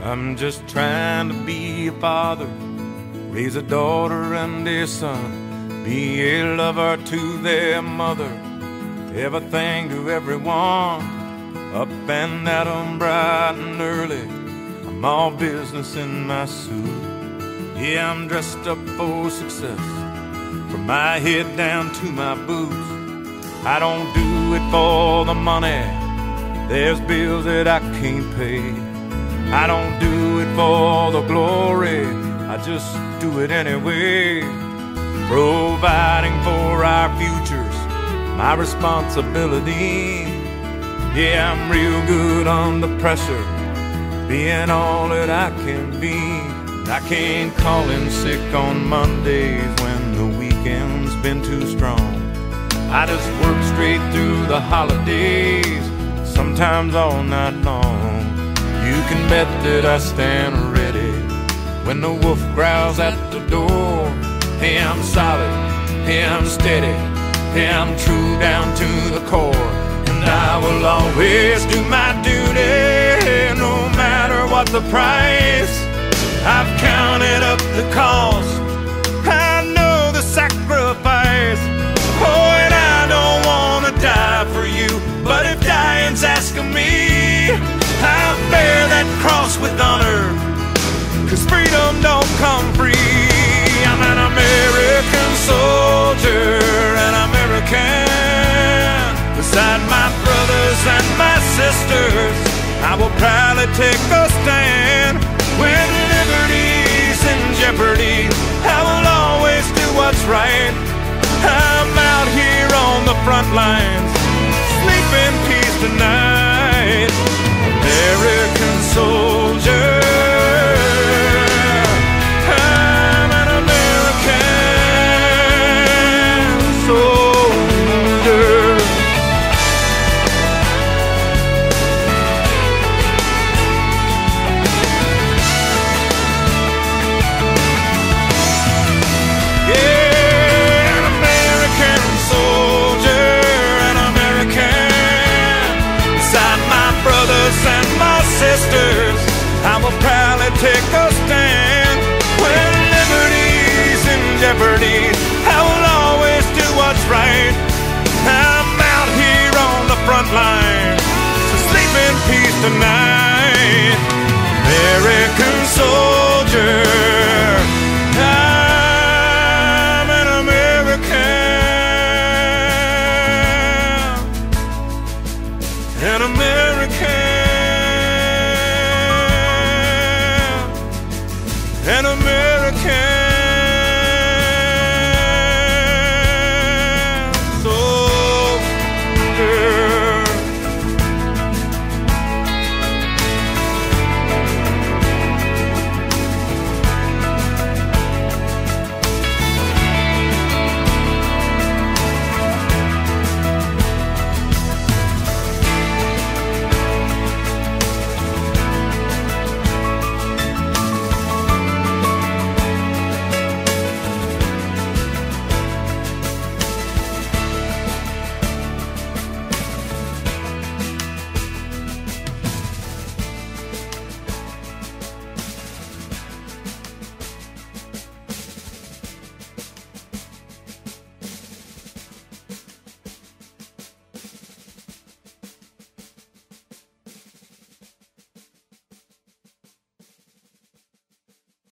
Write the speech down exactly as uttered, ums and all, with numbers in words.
I'm just trying to be a father, raise a daughter and a son, be a lover to their mother, everything to everyone, up and at 'em bright and early. I'm all business in my suit. Yeah, I'm dressed up for success, from my head down to my boots. I don't do it for the money, there's bills that I can't pay. I don't do it for the glory, I just do it anyway. Providing for our futures, my responsibility. Yeah, I'm real good under pressure, being all that I can be. I can't call in sick on Mondays when the weekend's been too strong. I just work straight through the holidays, sometimes all night long. You can bet that I stand ready when the wolf growls at the door. Hey, I'm solid, hey, I'm steady, hey, I'm true down to the core. And I will always do my duty, no matter what the price. I've counted up the cost, I know the sacrifice. Oh, and I don't want to die for you, but if dying's asking me, I'll bear that cross with honor, 'cause freedom don't come free. I'm an American soldier, an American. Beside my brothers and my sisters, I will proudly take a stand. When liberty's in jeopardy, I will always do what's right. I'm out here on the front lines, sleep in peace tonight. American soldier, I'm an American soldier. Yeah, an American soldier, an American. Beside my brothers and my sisters, I will proudly take a stand. When liberty's in jeopardy, I will always do what's right. I'm out here on the front line, so sleep in peace tonight. American soldier.